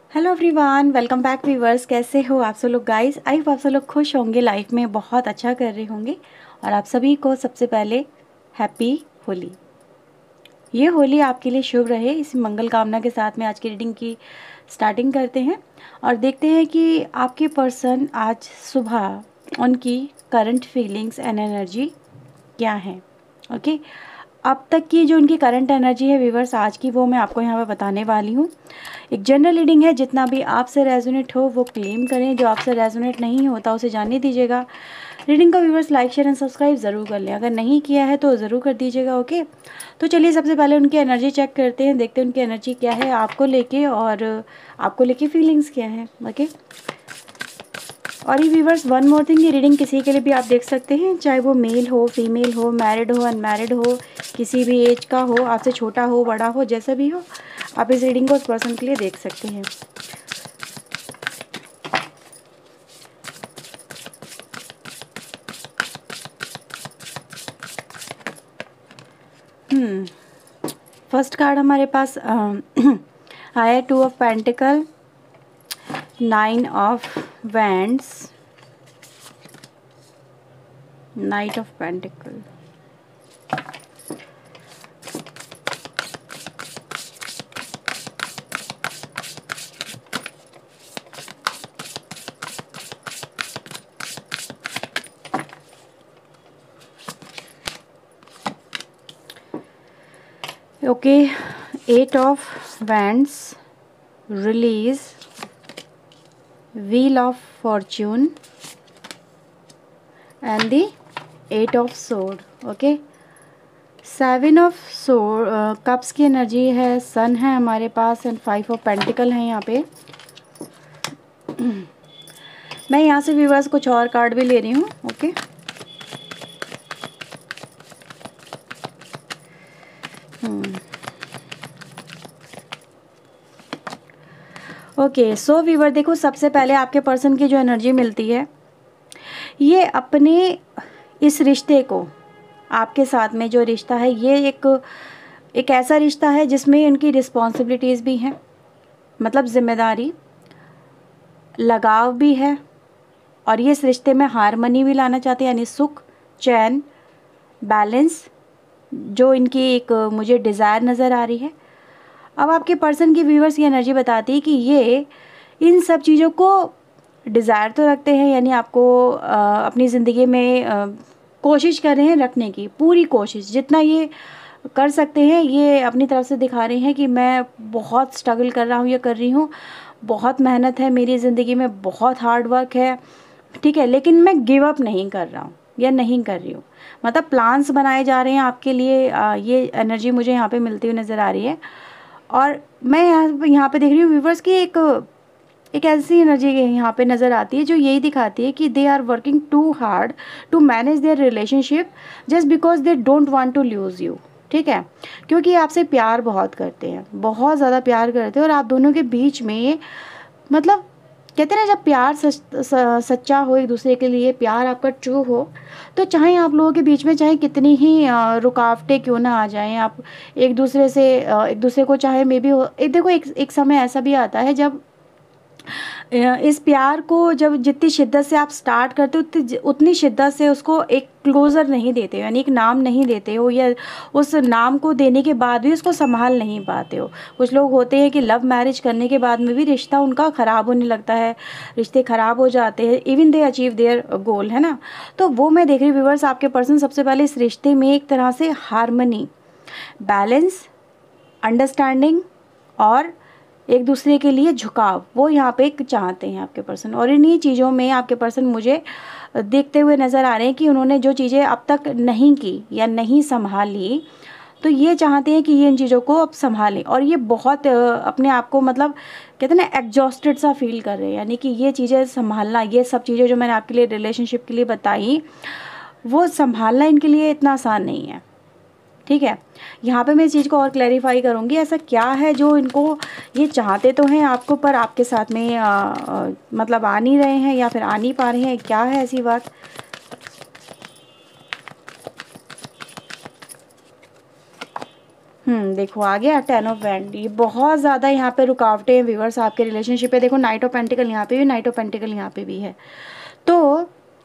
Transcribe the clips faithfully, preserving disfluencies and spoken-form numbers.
Hello everyone, welcome back viewers. कैसे हो आप सब लोग गाइस? आई होप आप सब लोग खुश होंगे, लाइफ में बहुत अच्छा कर रहे होंगे। और आप सभी को सबसे पहले हैप्पी होली। ये होली आपके लिए शुभ रहे, इस मंगल कामना के साथ में आज की रीडिंग की स्टार्टिंग करते हैं और देखते हैं कि आपके पर्सन आज सुबह उनकी करंट फीलिंग्स एंड एनर्जी क्या है। ओके, अब तक की जो उनकी करंट एनर्जी है व्यूवर्स आज की, वो मैं आपको यहाँ पे बताने वाली हूँ। एक जनरल रीडिंग है, जितना भी आपसे रेजोनेट हो वो क्लेम करें, जो आपसे रेजोनेट नहीं होता उसे जाने दीजिएगा। रीडिंग का viewers like share and subscribe ज़रूर कर लें, अगर नहीं किया है तो ज़रूर कर दीजिएगा। ओके, तो चलिए सबसे पहले उनकी एनर्जी चेक करते हैं, देखते हैं उनकी एनर्जी क्या है आपको लेके और आपको लेके फीलिंग्स क्या है। ओके, और ये व्यूवर्स वन मोर थिंग, ये रीडिंग किसी के लिए भी आप देख सकते हैं, चाहे वो मेल हो, फीमेल हो, मैरिड हो, अनमैरिड हो, किसी भी एज का हो, आपसे छोटा हो, बड़ा हो, जैसा भी हो, आप इस रीडिंग को उस पर्सन के लिए देख सकते हैं। हम्म फर्स्ट कार्ड हमारे पास आया two of pentacle, nine of wands, knight of pentacle. Okay, eight of wands, release, wheel of fortune and the eight of sword. Okay, seven of sword cups की एनर्जी है, सन है हमारे पास and five of pentacle है यहाँ पे। मैं यहाँ से व्यूवर्स कुछ और कार्ड भी ले रही हूँ। ओके, ओके सो व्यूवर देखो, सबसे पहले आपके पर्सन की जो एनर्जी मिलती है, ये अपने इस रिश्ते को, आपके साथ में जो रिश्ता है, ये एक एक ऐसा रिश्ता है जिसमें उनकी रिस्पॉन्सिबिलिटीज़ भी हैं, मतलब जिम्मेदारी, लगाव भी है, और ये इस रिश्ते में हारमनी भी लाना चाहते हैं, यानी सुख, चैन, बैलेंस, जो इनकी एक मुझे डिज़ायर नज़र आ रही है। अब आपके पर्सन की व्यूवर्स की एनर्जी बताती है कि ये इन सब चीज़ों को डिज़ायर तो रखते हैं, यानी आपको आ, अपनी ज़िंदगी में आ, कोशिश कर रहे हैं रखने की, पूरी कोशिश जितना ये कर सकते हैं, ये अपनी तरफ से दिखा रहे हैं कि मैं बहुत स्ट्रगल कर रहा हूँ, ये कर रही हूँ, बहुत मेहनत है मेरी ज़िंदगी में, बहुत हार्ड वर्क है, ठीक है, लेकिन मैं गिव अप नहीं कर रहा हूँ या नहीं कर रही हूँ। मतलब प्लान्स बनाए जा रहे हैं आपके लिए, आ, ये एनर्जी मुझे यहाँ पे मिलती हुई नज़र आ रही है। और मैं यहाँ यहाँ पे देख रही हूँ व्यूवर्स की एक एक ऐसी एनर्जी यहाँ पे नज़र आती है जो यही दिखाती है कि they are working too hard to manage their relationship just because they don't want to lose you. ठीक है, क्योंकि आपसे प्यार बहुत करते हैं, बहुत ज़्यादा प्यार करते हैं, और आप दोनों के बीच में, मतलब कहते हैं ना, जब प्यार सच, स, सच्चा हो एक दूसरे के लिए, प्यार आपका ट्रू हो, तो चाहे आप लोगों के बीच में चाहे कितनी ही रुकावटें क्यों ना आ जाएं, आप एक दूसरे से एक दूसरे को चाहे मे बी हो, एक देखो एक एक समय ऐसा भी आता है जब इस प्यार को, जब जितनी शिद्दत से आप स्टार्ट करते हो उतनी उतनी शिद्दत से उसको एक क्लोज़र नहीं देते हो, यानी एक नाम नहीं देते हो, या उस नाम को देने के बाद भी उसको संभाल नहीं पाते हो। कुछ लोग होते हैं कि लव मैरिज करने के बाद में भी रिश्ता उनका ख़राब होने लगता है, रिश्ते ख़राब हो जाते हैं, even they achieve their goal, है ना। तो वो मैं देख रही हूँ व्यूवर्स, आपके पर्सन सबसे पहले इस रिश्ते में एक तरह से हारमनी, बैलेंस, अंडरस्टैंडिंग और एक दूसरे के लिए झुकाव, वो यहाँ पे चाहते हैं आपके पर्सन। और इन्हीं चीज़ों में आपके पर्सन मुझे देखते हुए नज़र आ रहे हैं कि उन्होंने जो चीज़ें अब तक नहीं की या नहीं संभाली, तो ये चाहते हैं कि ये इन चीज़ों को अब संभालें। और ये बहुत अपने आप को, मतलब कहते हैं ना, एग्जॉस्टेड सा फील कर रहे हैं, यानी कि ये चीज़ें संभालना, ये सब चीज़ें जो मैंने आपके लिए रिलेशनशिप के लिए बताई, वो संभालना इनके लिए इतना आसान नहीं है। ठीक है, यहाँ पे मैं इस चीज़ को और क्लैरिफाई करूँगी, ऐसा क्या है जो इनको, ये चाहते तो हैं आपको पर आपके साथ में आ, आ, मतलब आ नहीं रहे हैं या फिर आ नहीं पा रहे हैं, क्या है ऐसी बात। हम्म देखो आ गया टेन ऑफ वैंड। ये बहुत ज़्यादा यहाँ पे रुकावटें हैं व्यूअर्स आपके रिलेशनशिप पे। देखो नाइट ऑफ पेंटिकल यहाँ पे भी, नाइट ऑफ पेंटिकल यहाँ पे भी है। तो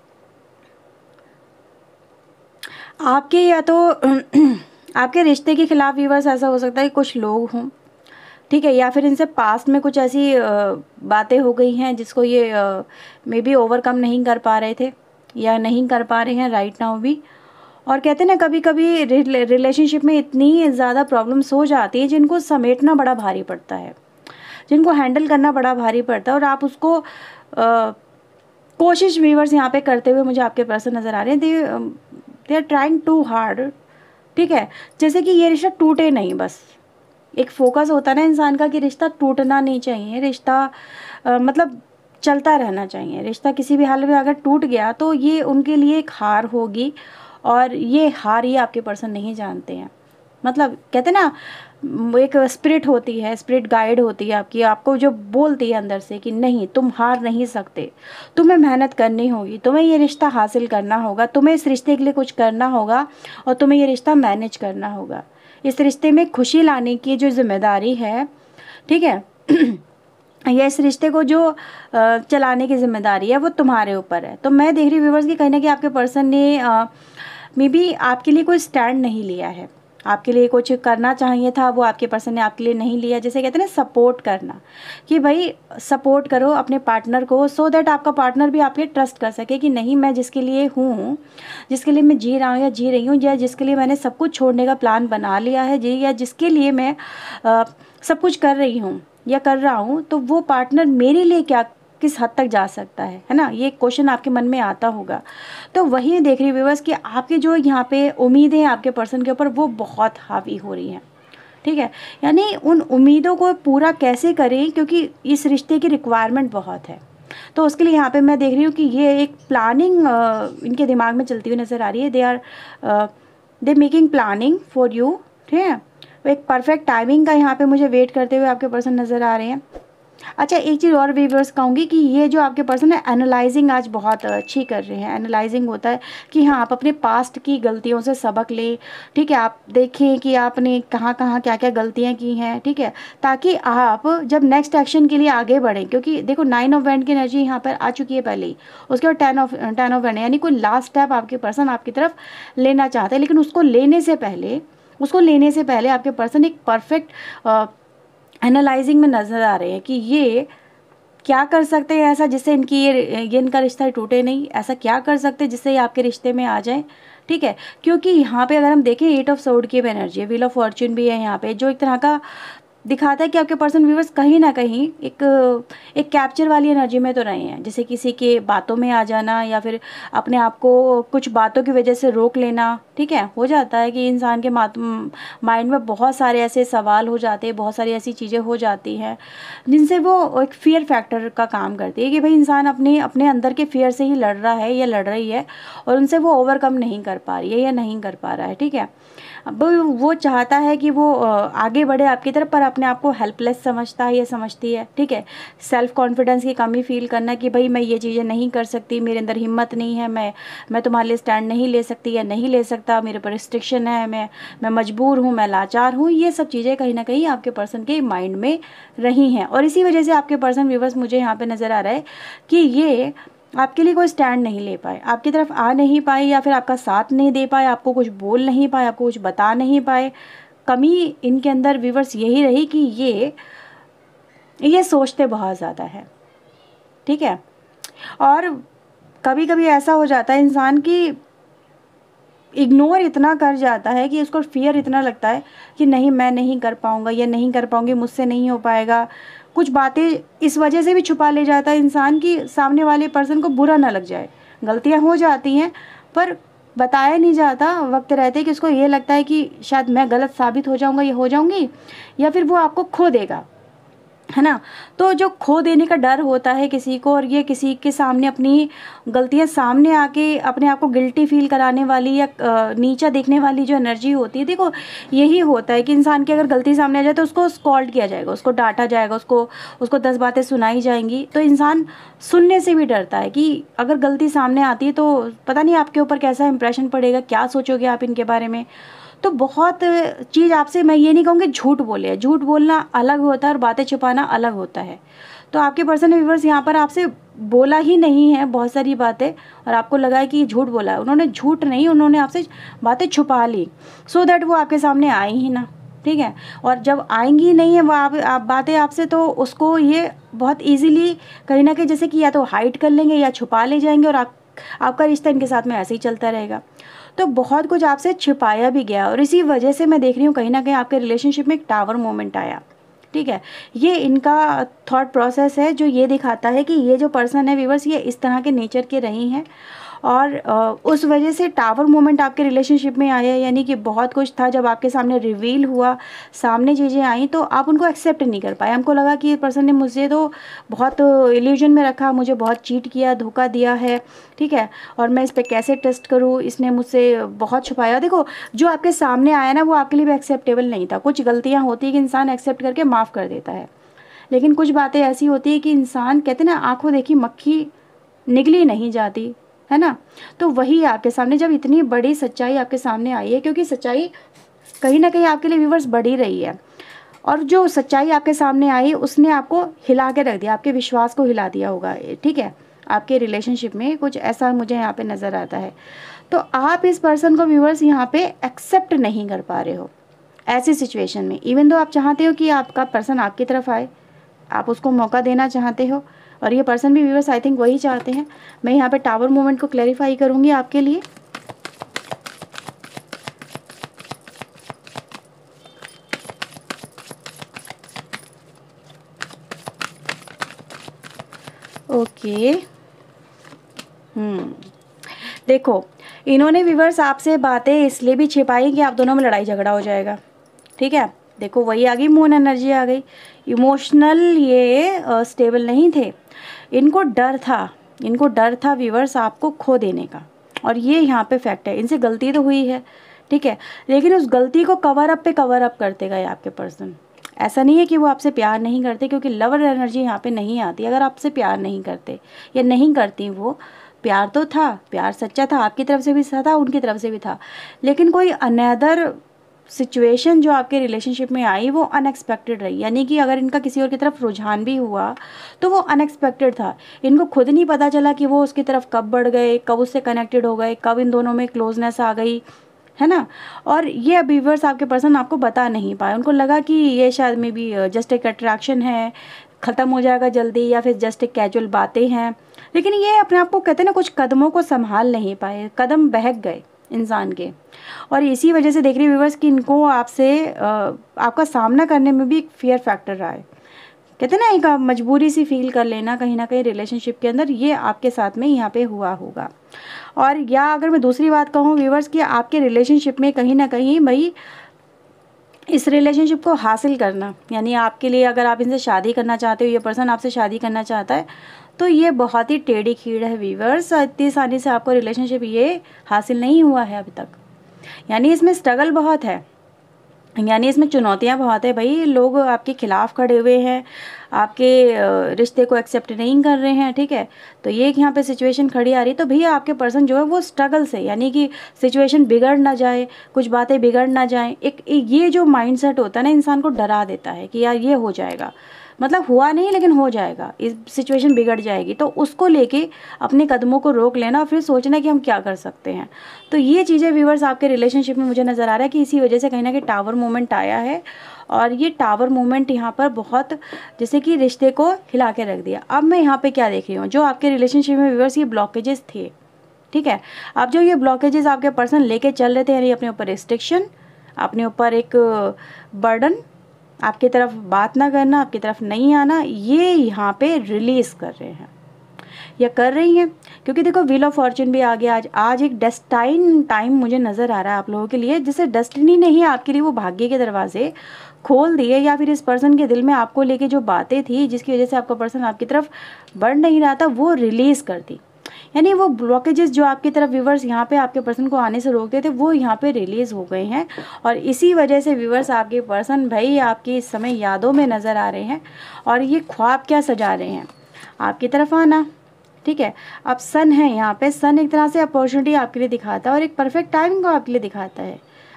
आपके या तो आपके रिश्ते के खिलाफ व्यूअर्स ऐसा हो सकता है कि कुछ लोग हों, ठीक है, या फिर इनसे पास्ट में कुछ ऐसी बातें हो गई हैं जिसको ये मे बी ओवरकम नहीं कर पा रहे थे या नहीं कर पा रहे हैं राइट नाउ भी। और कहते हैं ना कभी कभी रिलेशनशिप में इतनी ज़्यादा प्रॉब्लम्स हो जाती हैं जिनको समेटना बड़ा भारी पड़ता है, जिनको हैंडल करना बड़ा भारी पड़ता है, और आप उसको आ, कोशिश व्यूअर्स यहाँ पे करते हुए मुझे आपके पर्सन नज़र आ रहे हैं। They they are trying too hard, ठीक है, जैसे कि ये रिश्ता टूटे नहीं। बस एक फोकस होता है ना इंसान का कि रिश्ता टूटना नहीं चाहिए, रिश्ता आ, मतलब चलता रहना चाहिए। रिश्ता किसी भी हाल में अगर टूट गया तो ये उनके लिए एक हार होगी, और ये हार ये आपके पर्सन नहीं जानते हैं। मतलब कहते ना एक स्पिरिट होती है, स्पिरिट गाइड होती है आपकी, आपको जो बोलती है अंदर से कि नहीं तुम हार नहीं सकते, तुम्हें मेहनत करनी होगी, तुम्हें ये रिश्ता हासिल करना होगा, तुम्हें इस रिश्ते के लिए कुछ करना होगा, और तुम्हें ये रिश्ता मैनेज करना होगा। इस रिश्ते में खुशी लाने की जो जिम्मेदारी है, ठीक है, या इस रिश्ते को जो चलाने की जिम्मेदारी है वो तुम्हारे ऊपर है। तो मैं देख रही हूँ व्यूअर्स कि कहीं ना कहीं आपके पर्सन ने मे बी आपके लिए कोई स्टैंड नहीं लिया है, आपके लिए कुछ करना चाहिए था वो आपके पर्सन ने आपके लिए नहीं लिया। जैसे कहते हैं ना सपोर्ट करना, कि भाई सपोर्ट करो अपने पार्टनर को, सो दैट आपका पार्टनर भी आपके ट्रस्ट कर सके कि नहीं मैं जिसके लिए हूँ, जिसके लिए मैं जी रहा हूँ या जी रही हूँ, या जिसके लिए मैंने सब कुछ छोड़ने का प्लान बना लिया है जी, या जिसके लिए मैं आ, सब कुछ कर रही हूँ या कर रहा हूँ, तो वो पार्टनर मेरे लिए क्या किस हद तक जा सकता है है ना। ये क्वेश्चन आपके मन में आता होगा। तो वही देख रही व्यूअर्स कि आपके जो यहाँ पे उम्मीदें हैं आपके पर्सन के ऊपर वो बहुत हावी हो रही हैं, ठीक है, यानी उन उम्मीदों को पूरा कैसे करें, क्योंकि इस रिश्ते की रिक्वायरमेंट बहुत है। तो उसके लिए यहाँ पे मैं देख रही हूँ कि ये एक प्लानिंग इनके दिमाग में चलती हुई नज़र आ रही है। They are they making planning for you, ठीक है, एक परफेक्ट टाइमिंग का यहाँ पे मुझे वेट करते हुए आपके पर्सन नज़र आ रहे हैं। अच्छा एक चीज़ और व्यूअर्स कहूँगी कि ये जो आपके पर्सन है एनालाइजिंग आज बहुत अच्छी कर रहे हैं। एनालाइजिंग होता है कि हाँ आप अपने पास्ट की गलतियों से सबक लें, ठीक है, आप देखें कि आपने कहाँ कहाँ क्या क्या गलतियाँ की हैं, ठीक है, ताकि आप जब नेक्स्ट एक्शन के लिए आगे बढ़ें। क्योंकि देखो नाइन ऑफ वैंड की एनर्जी यहाँ पर आ चुकी है पहले ही, उसके बाद ten of ten of wand, यानी कोई लास्ट स्टेप आपके पर्सन आपकी तरफ लेना चाहते हैं, लेकिन उसको लेने से पहले उसको लेने से पहले आपके पर्सन एक परफेक्ट एनालाइजिंग में नज़र आ रहे हैं कि ये क्या कर सकते हैं ऐसा जिससे इनकी ये ये इनका रिश्ता टूटे नहीं, ऐसा क्या कर सकते हैं जिससे ये आपके रिश्ते में आ जाए, ठीक है। क्योंकि यहाँ पे अगर हम देखें एट ऑफ सोर्ड की एनर्जी है, व्हील ऑफ फॉर्च्यून भी है यहाँ पे, जो एक तरह का दिखाता है कि आपके पर्सन व्यूअर्स कहीं ना कहीं एक एक कैप्चर वाली एनर्जी में तो रहे हैं, जैसे किसी के बातों में आ जाना या फिर अपने आप को कुछ बातों की वजह से रोक लेना, ठीक है। हो जाता है कि इंसान के माइंड में बहुत सारे ऐसे सवाल हो जाते हैं, बहुत सारी ऐसी चीज़ें हो जाती हैं जिनसे वो एक फियर फैक्टर का काम करती है कि भाई इंसान अपने अपने अंदर के फियर से ही लड़ रहा है या लड़ रही है और उनसे वो ओवरकम नहीं कर पा रही है या नहीं कर पा रहा है, ठीक है। अब वो चाहता है कि वो आगे बढ़े आपकी तरफ, पर अपने आप को हेल्पलेस समझता है या समझती है, ठीक है। सेल्फ कॉन्फिडेंस की कमी फील करना कि भाई मैं ये चीज़ें नहीं कर सकती, मेरे अंदर हिम्मत नहीं है, मैं मैं तुम्हारे लिए स्टैंड नहीं ले सकती या नहीं ले सकता, मेरे पर रिस्ट्रिक्शन है, मैं मैं मजबूर हूँ, मैं लाचार हूँ। ये सब चीज़ें कहीं ना कहीं आपके पर्सन के माइंड में रही हैं और इसी वजह से आपके पर्सन व्यूअर्स मुझे यहाँ पर नज़र आ रहा है कि ये आपके लिए कोई स्टैंड नहीं ले पाए, आपकी तरफ आ नहीं पाए या फिर आपका साथ नहीं दे पाए, आपको कुछ बोल नहीं पाए, आपको कुछ बता नहीं पाए। कमी इनके अंदर व्यूअर्स यही रही कि ये ये सोचते बहुत ज़्यादा है, ठीक है। और कभी कभी ऐसा हो जाता है इंसान की इग्नोर इतना कर जाता है कि उसको फियर इतना लगता है कि नहीं मैं नहीं कर पाऊँगा या नहीं कर पाऊँगी, मुझसे नहीं हो पाएगा। कुछ बातें इस वजह से भी छुपा ले जाता है इंसान कि सामने वाले पर्सन को बुरा ना लग जाए। गलतियां हो जाती हैं पर बताया नहीं जाता वक्त रहते कि उसको ये लगता है कि शायद मैं गलत साबित हो जाऊंगा, ये हो जाऊंगी, या फिर वो आपको खो देगा, है ना। तो जो खो देने का डर होता है किसी को, और ये किसी के सामने अपनी गलतियां सामने आके अपने आप को गिल्टी फील कराने वाली या नीचा देखने वाली जो एनर्जी होती है, देखो यही होता है कि इंसान की अगर गलती सामने आ जाए तो उसको स्कॉल्ड किया जाएगा, उसको डांटा जाएगा, उसको उसको दस बातें सुनाई जाएंगी। तो इंसान सुनने से भी डरता है कि अगर गलती सामने आती है तो पता नहीं आपके ऊपर कैसा इंप्रेशन पड़ेगा, क्या सोचोगे आप इनके बारे में। तो बहुत चीज़ आपसे, मैं ये नहीं कहूँगी झूठ बोले, झूठ बोलना अलग होता है और बातें छुपाना अलग होता है। तो आपके पर्सन ने व्यूअर्स यहाँ पर आपसे बोला ही नहीं है बहुत सारी बातें, और आपको लगा है कि ये झूठ बोला है। उन्होंने झूठ नहीं, उन्होंने आपसे बातें छुपा ली सो दैट वो आपके सामने आई ही ना, ठीक है। और जब आएंगी नहीं है वो आप, आप बातें आपसे, तो उसको ये बहुत इजीली कहीं ना कहीं जैसे कि या तो हाइड कर लेंगे या छुपा ले जाएंगे, और आप आपका रिश्ता इनके साथ में ऐसे ही चलता रहेगा। तो बहुत कुछ आपसे छिपाया भी गया, और इसी वजह से मैं देख रही हूँ कहीं ना कहीं आपके रिलेशनशिप में एक टावर मोमेंट आया, ठीक है। ये इनका थॉट प्रोसेस है जो ये दिखाता है कि ये जो पर्सन है व्यूअर्स, ये इस तरह के नेचर के रही हैं, और उस वजह से टावर मोमेंट आपके रिलेशनशिप में आया। यानी कि बहुत कुछ था, जब आपके सामने रिवील हुआ, सामने चीज़ें आई, तो आप उनको एक्सेप्ट नहीं कर पाए। हमको लगा कि ये पर्सन ने मुझे तो बहुत इल्यूजन में रखा, मुझे बहुत चीट किया, धोखा दिया है, ठीक है, और मैं इस पर कैसे ट्रस्ट करूँ, इसने मुझसे बहुत छुपाया। देखो, जो आपके सामने आया ना वो आपके लिए भी एक्सेप्टेबल नहीं था। कुछ गलतियाँ होती है कि इंसान एक्सेप्ट करके माफ़ कर देता है, लेकिन कुछ बातें ऐसी होती है कि इंसान, कहते ना, आंखों देखी मक्खी निगली नहीं जाती, है ना। तो वही आपके सामने जब इतनी बड़ी सच्चाई आपके सामने आई है, क्योंकि सच्चाई कहीं ना कहीं आपके लिए व्यूअर्स बढ़ी रही है, और जो सच्चाई आपके सामने आई उसने आपको हिला के रख दिया, आपके विश्वास को हिला दिया होगा, ठीक है। आपके रिलेशनशिप में कुछ ऐसा मुझे यहाँ पे नज़र आता है। तो आप इस पर्सन को व्यूअर्स यहाँ पे एक्सेप्ट नहीं कर पा रहे हो ऐसी सिचुएशन में, इवन दो आप चाहते हो कि आपका पर्सन आपकी तरफ आए, आप उसको मौका देना चाहते हो, और ये पर्सन भी व्यूअर्स आई थिंक वही चाहते हैं। मैं यहाँ पे टावर मोमेंट को क्लैरिफाई करूँगी आपके लिए। ओके, हम्म देखो, इन्होंने व्यूअर्स आपसे बातें इसलिए भी छिपाई कि आप दोनों में लड़ाई झगड़ा हो जाएगा, ठीक है। देखो, वही आ गई, मून एनर्जी आ गई। इमोशनल ये स्टेबल नहीं थे, इनको डर था, इनको डर था व्यूअर्स आपको खो देने का, और ये यहाँ पे फैक्ट है। इनसे गलती तो हुई है, ठीक है, लेकिन उस गलती को कवर अप पे कवर अप करते गए आपके पर्सन। ऐसा नहीं है कि वो आपसे प्यार नहीं करते, क्योंकि लवर एनर्जी यहाँ पे नहीं आती अगर आपसे प्यार नहीं करते या नहीं करती। वो प्यार तो था, प्यार सच्चा था, आपकी तरफ से भी था, उनकी तरफ से भी था, लेकिन कोई अनदर सिचुएशन जो आपके रिलेशनशिप में आई वो अनएक्सपेक्टेड रही। यानी कि अगर इनका किसी और की तरफ रुझान भी हुआ तो वो अनएक्सपेक्टेड था। इनको खुद नहीं पता चला कि वो उसकी तरफ कब बढ़ गए, कब उससे कनेक्टेड हो गए, कब इन दोनों में क्लोजनेस आ गई, है ना। और ये व्यूअर्स आपके पर्सन आपको बता नहीं पाए। उनको लगा कि ये शायद मे बी जस्ट एक अट्रैक्शन है, ख़त्म हो जाएगा जल्दी, या फिर जस्ट एक कैजुअल बातें हैं, लेकिन ये अपने आप को, कहते हैं ना, कुछ कदमों को संभाल नहीं पाए, कदम बहक गए इंसान के। और इसी वजह से देख रही व्यूअर्स कि इनको आपसे आपका सामना करने में भी एक फियर फैक्टर रहा है। कहते हैं ना, एक मजबूरी सी फील कर लेना कहीं ना कहीं रिलेशनशिप के अंदर, ये आपके साथ में यहाँ पे हुआ होगा। और या अगर मैं दूसरी बात कहूँ व्यूअर्स कि आपके रिलेशनशिप में कहीं ना कहीं भाई इस रिलेशनशिप को हासिल करना, यानी आपके लिए अगर आप इनसे शादी करना चाहते हो, ये पर्सन आपसे शादी करना चाहता है, तो ये बहुत ही टेढ़ी खीड़ है व्यूअर्स। इतनी आसानी से आपको रिलेशनशिप ये हासिल नहीं हुआ है अभी तक। यानी इसमें स्ट्रगल बहुत है, यानी इसमें चुनौतियां बहुत है भाई। लोग आपके खिलाफ खड़े हुए हैं, आपके रिश्ते को एक्सेप्ट नहीं कर रहे हैं, ठीक है। तो ये यहाँ पे सिचुएशन खड़ी आ रही, तो भैया आपके पर्सन जो है वो स्ट्रगल से, यानी कि सिचुएशन बिगड़ ना जाए, कुछ बातें बिगड़ ना जाए, एक, एक ये जो माइंडसेट होता है ना, इंसान को डरा देता है कि यार ये हो जाएगा, मतलब हुआ नहीं लेकिन हो जाएगा, इस सिचुएशन बिगड़ जाएगी, तो उसको लेके अपने कदमों को रोक लेना, फिर सोचना कि हम क्या कर सकते हैं। तो ये चीज़ें व्यूअर्स आपके रिलेशनशिप में मुझे नज़र आ रहा है कि इसी वजह से कहीं ना कहीं टावर मोमेंट आया है, और ये टावर मोमेंट यहाँ पर बहुत जैसे कि रिश्ते को हिला के रख दिया। अब मैं यहाँ पे क्या देख रही हूँ, जो आपके रिलेशनशिप में व्यूअर्स ये ब्लॉकेजेस थे, ठीक है, अब जो ये ब्लॉकेजेस आपके पर्सन लेके चल रहे थे, यानी अपने ऊपर रिस्ट्रिक्शन, अपने ऊपर एक बर्डन, आपकी तरफ बात ना करना, आपकी तरफ नहीं आना, ये यहाँ पे रिलीज़ कर रहे हैं या कर रही हैं। क्योंकि देखो, व्हील ऑफ फॉर्चून भी आ गया आज। आज एक डेस्टाइन टाइम मुझे नज़र आ रहा है आप लोगों के लिए, जिससे डेस्टिनी ने ही आपके लिए वो भाग्य के दरवाजे खोल दिए, या फिर इस पर्सन के दिल में आपको लेके जो बातें थी जिसकी वजह से आपका पर्सन आपकी तरफ बढ़ नहीं रहा था, वो रिलीज़ कर दी। यानी वो ब्लॉकेजेस जो आपकी तरफ व्यूवर्स यहाँ पे आपके पर्सन को आने से रोकते थे, वो यहाँ पे रिलीज़ हो गए हैं, और इसी वजह से व्यूवर्स आपके पर्सन भाई आपकी इस समय यादों में नज़र आ रहे हैं, और ये ख्वाब क्या सजा रहे हैं, आपकी तरफ आना, ठीक है। अब सन है यहाँ पे, सन एक तरह से अपॉर्चुनिटी आपके लिए दिखाता है, और एक परफेक्ट टाइम को आपके लिए दिखाता है,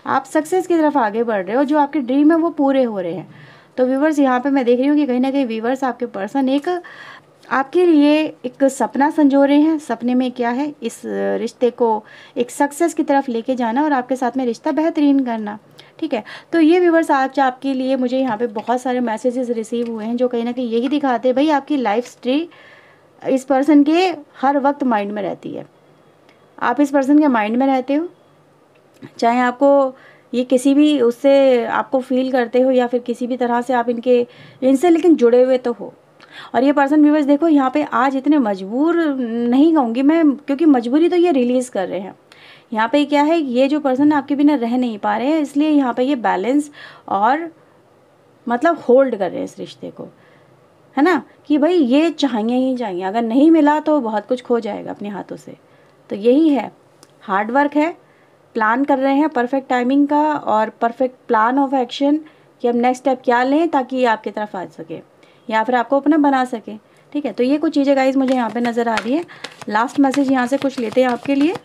आप सक्सेस की तरफ आगे बढ़ रहे हो, जो आपके ड्रीम है वो पूरे हो रहे हैं। तो व्यूवर्स यहाँ पे मैं देख रही हूँ कि कहीं ना कहीं व्यूवर्स आपके पर्सन एक आपके लिए एक सपना संजो रहे हैं। सपने में क्या है, इस रिश्ते को एक सक्सेस की तरफ लेके जाना और आपके साथ में रिश्ता बेहतरीन करना। ठीक है, तो ये व्यूवर्स आज आपके लिए मुझे यहाँ पे बहुत सारे मैसेजेस रिसीव हुए हैं जो कहीं ना कहीं यही दिखाते हैं भाई आपकी लाइफ स्ट्री इस पर्सन के हर वक्त माइंड में रहती है। आप इस पर्सन के माइंड में रहते हो, चाहे आपको ये किसी भी उससे आपको फील करते हो या फिर किसी भी तरह से आप इनके इनसे लेकिन जुड़े हुए तो हो। और ये पर्सन व्यूवर्स देखो यहाँ पे आज इतने मजबूर नहीं कहूँगी मैं, क्योंकि मजबूरी तो ये रिलीज़ कर रहे हैं। यहाँ पे क्या है, ये जो पर्सन आपके बिना रह नहीं पा रहे हैं, इसलिए यहाँ पे ये बैलेंस और मतलब होल्ड कर रहे हैं इस रिश्ते को, है ना, कि भाई ये चाहिए ही चाहिए, अगर नहीं मिला तो बहुत कुछ खो जाएगा अपने हाथों से। तो यही है, हार्ड वर्क है, प्लान कर रहे हैं परफेक्ट टाइमिंग का और परफेक्ट प्लान ऑफ एक्शन कि अब नेक्स्ट स्टेप क्या लें ताकि ये आपकी तरफ आ सके या फिर आपको अपना बना सके। ठीक है, तो ये कुछ चीज़ें गाइज मुझे यहाँ पे नज़र आ रही है। लास्ट मैसेज यहाँ से कुछ लेते हैं आपके लिए।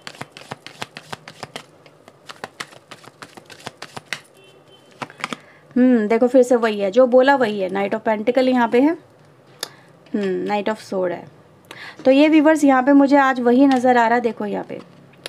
हम्म देखो फिर से वही है, जो बोला वही है, नाइट ऑफ पेंटिकल यहाँ पे है, हम्म नाइट ऑफ सोर्ड है। तो ये व्यूवर्स यहाँ पे मुझे आज वही नज़र आ रहा है, देखो यहाँ पे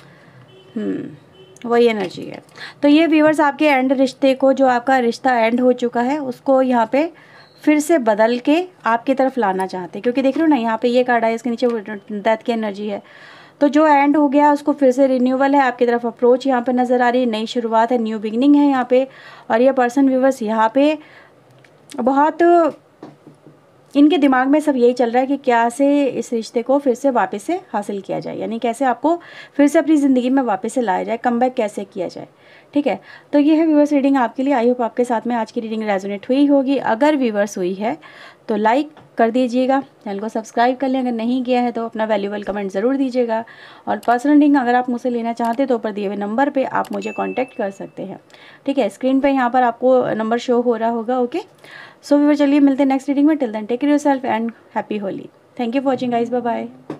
हम्म वही एनर्जी है। तो ये व्यूवर्स आपके एंड रिश्ते को, जो आपका रिश्ता एंड हो चुका है उसको यहाँ पे फिर से बदल के आपकी तरफ लाना चाहते हैं, क्योंकि देख रहे हो ना यहाँ पे ये कार्ड है, इसके नीचे डेथ की एनर्जी है। तो जो एंड हो गया उसको फिर से रिन्यूअल है, आपकी तरफ अप्रोच यहाँ पे नज़र आ रही है, नई शुरुआत है, न्यू बिगनिंग है यहाँ पे। और ये पर्सन व्यूवर्स यहाँ पे बहुत इनके दिमाग में सब यही चल रहा है कि कैसे इस रिश्ते को फिर से वापस से हासिल किया जाए, यानी कैसे आपको फिर से अपनी ज़िंदगी में वापस से लाया जाए, कमबैक कैसे किया जाए। ठीक है, तो ये है व्यूवर्स रीडिंग आपके लिए। आई होप आपके साथ में आज की रीडिंग रेजोनेट हुई होगी। अगर व्यूवर्स हुई है तो लाइक कर दीजिएगा, चैनल को सब्सक्राइब कर लें, अगर नहीं किया है तो अपना वैल्यूबल कमेंट ज़रूर दीजिएगा। और पर्सनल रीडिंग अगर आप मुझसे लेना चाहते हैं तो ऊपर दिए हुए नंबर पे आप मुझे कांटेक्ट कर सकते हैं। ठीक है, स्क्रीन पे यहाँ पर आपको नंबर शो हो रहा होगा। ओके, सो व्यूवर चलिए मिलते हैं नेक्स्ट रीडिंग में। Till then take care yourself and happy Holi. Thank you for watching guys, bye bye.